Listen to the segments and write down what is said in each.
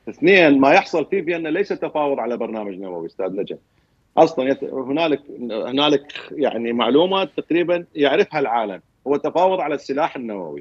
اثنين، ما يحصل في فيينا ليس تفاوض على برنامج نووي استاذ نجم. اصلا هنالك يعني معلومات تقريبا يعرفها العالم، هو تفاوض على السلاح النووي.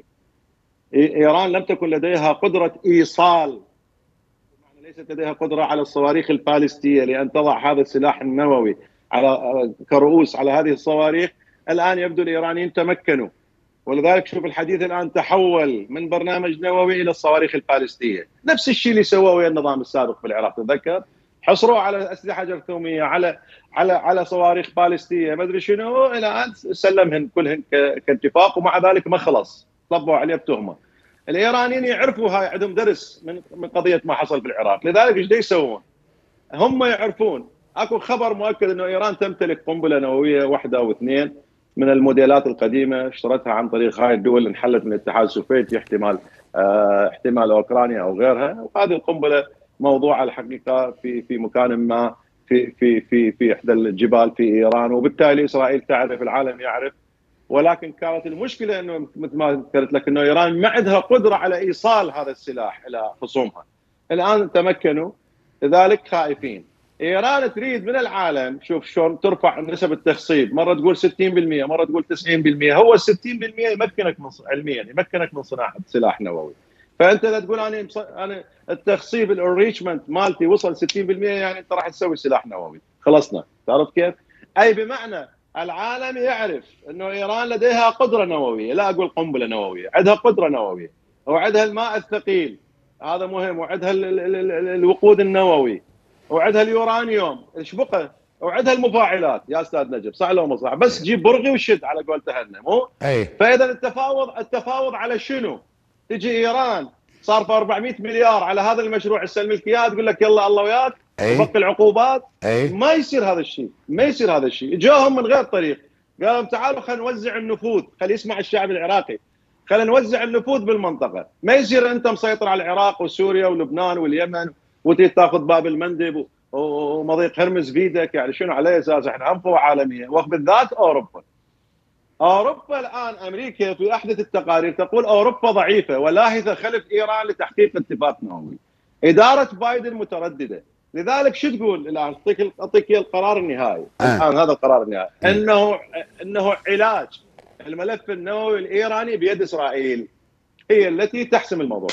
ايران لم تكن لديها قدره ايصال، بمعنى ليست لديها قدره على الصواريخ البالستيه لان تضع هذا السلاح النووي على كرؤوس على هذه الصواريخ. الان يبدو الايرانيين تمكنوا، ولذلك شوف الحديث الان تحول من برنامج نووي الى الصواريخ البالستيه، نفس الشيء اللي سووه ويا النظام السابق في العراق، تذكر حصروا على اسلحه جرثوميه، على صواريخ بالستيه، ما ادري شنو، الى ان سلمهن كلهن كاتفاق، ومع ذلك ما خلص، طبوا عليه بتهمه. الايرانيين يعرفوا هاي، عندهم درس من قضيه ما حصل في العراق، لذلك ايش يسوون؟ هم يعرفون اكو خبر مؤكد انه ايران تمتلك قنبله نوويه واحده او اثنين من الموديلات القديمه، اشترتها عن طريق هاي الدول اللي انحلت من الاتحاد السوفيتي، احتمال اوكرانيا او غيرها، وهذه القنبله موضوعه الحقيقه في مكان ما في احدى الجبال في ايران، وبالتالي اسرائيل تعرف، العالم يعرف. ولكن كانت المشكله انه مثل ما ذكرت لك انه ايران ما عندها قدره على ايصال هذا السلاح الى خصومها. الان تمكنوا، لذلك خائفين. ايران تريد من العالم، شوف شلون ترفع نسب التخصيب، مره تقول 60%، مره تقول 90%. هو ال 60% يمكنك علميا يمكنك من صناعه سلاح نووي. فانت لا تقول انا التخصيب الانريتشمنت مالتي وصل 60%، يعني انت راح تسوي سلاح نووي، خلصنا. تعرف كيف؟ اي بمعنى العالم يعرف انه ايران لديها قدره نوويه، لا اقول قنبله نوويه، عندها قدره نوويه، وعندها الماء الثقيل، هذا مهم، وعندها الوقود النووي، وعندها اليورانيوم ايش بقى، وعندها المفاعلات. يا استاذ نجم صح لو مو صح؟ بس جيب برغي وشد على قولته هنا، مو؟ فاذا التفاوض على شنو؟ تجي ايران صار 400 مليار على هذا المشروع السلم الكياد، تقول لك يلا الله وياك وبقي العقوبات. ما يصير هذا الشيء، ما يصير هذا الشيء. جاهم من غير طريق، قالوا تعالوا خلينا نوزع النفوذ، خلي يسمع الشعب العراقي، خلينا نوزع النفوذ بالمنطقه. ما يصير انت مسيطر على العراق وسوريا ولبنان واليمن وتي تاخذ باب المندب ومضيق هرمز بيدك، يعني شنو على اساس احنا انفوا عالميه، وبالذات اوروبا. اوروبا الان امريكا في احدث التقارير تقول اوروبا ضعيفه ولاهثه خلف ايران لتحقيق اتفاق نووي. اداره بايدن متردده، لذلك شو تقول الان؟ اعطيك القرار النهائي الان، هذا القرار النهائي انه علاج الملف النووي الايراني بيد اسرائيل، هي التي تحسم الموضوع.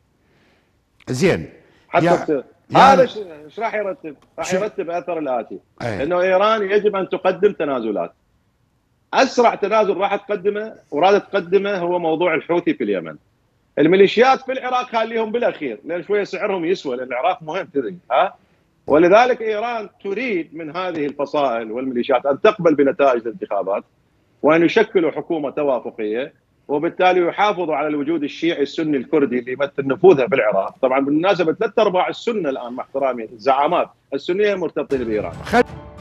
زين، حتى هذا ايش راح يرتب؟ راح يرتب اثر الاتي، انه ايران يجب ان تقدم تنازلات. اسرع تنازل راح تقدمه ورادت تقدمه هو موضوع الحوثي في اليمن. الميليشيات في العراق خليهم بالاخير، لان شويه سعرهم يسوى، لان العراق مهم تدري ولذلك ايران تريد من هذه الفصائل والميليشيات ان تقبل بنتائج الانتخابات، وان يشكلوا حكومه توافقيه، وبالتالي يحافظوا على الوجود الشيعي السني الكردي اللي يمثل نفوذها في العراق. طبعا بالمناسبه 3/4 السنه الان مع احترامي الزعامات السنيه مرتبطين بايران.